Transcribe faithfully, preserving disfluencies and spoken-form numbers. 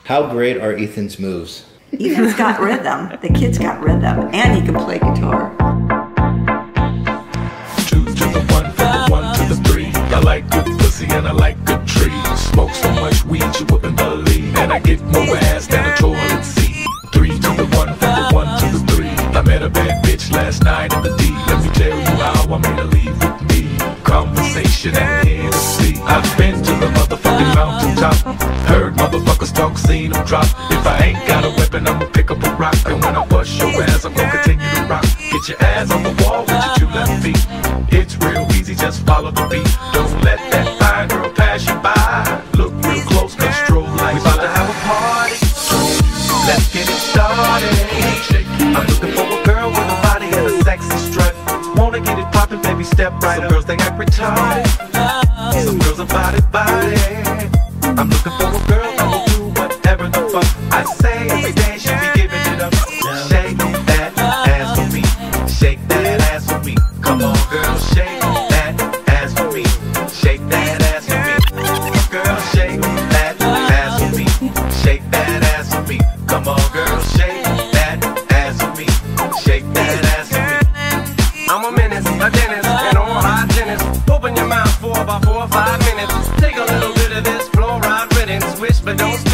How great are Ethan's moves? Ethan's got rhythm. The kid's got rhythm, and he can play guitar. Two to the one, from the one to the three. I like good pussy and I like good trees. Smoke so much weed you wouldn't believe, and I get more ass than a toilet seat. Three to the one, from the one to the three. I met a bad bitch last night at the D. Let me tell you how I made her leave with me. Conversation and Hennessy. I've been to the motherfucking mountaintop. Heard motherfuckers talk, seen them drop. If I ain't got a weapon, I'ma pick up a rock. And when I bust your ass, I'm gonna continue to rock. Get your ass on the wall with your two left feet. It's real easy, just follow the beat. Don't let that fine girl pass you by. Look real close, cause strobe lights. We about to have a party. Let's get it started. I'm looking for a girl with a body and a sexy strut. Wanna get it poppin', baby, step right up. Some girls, they act retarded. Some girls are body, body. I'm looking for a girl that will do whatever the fuck I say. Every day she be giving it up. Shake that ass for me. Shake that ass for me. Come on, girl, shake that ass for me. Shake that ass for me. Girl, shake that ass for me. Shake that ass for me. Come on, girl, shake that ass for me. Shake that ass for me. I'm a menace, a dentist, and all hygienist. Open your mouth for about four or five minutes. Take a little bit of this fluoride riddance. Wish but don't